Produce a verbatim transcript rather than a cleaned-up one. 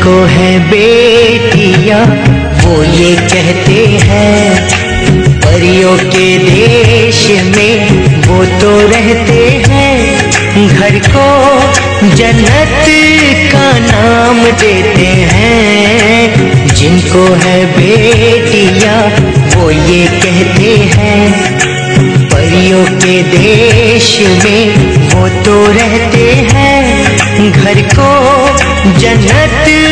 जिनको है बेटियां वो ये कहते हैं, परियों के देश में वो तो रहते हैं, घर को जन्नत का नाम देते हैं। जिनको है बेटियां वो ये कहते हैं, परियों के देश में वो तो रहते हैं, घर को जन्नत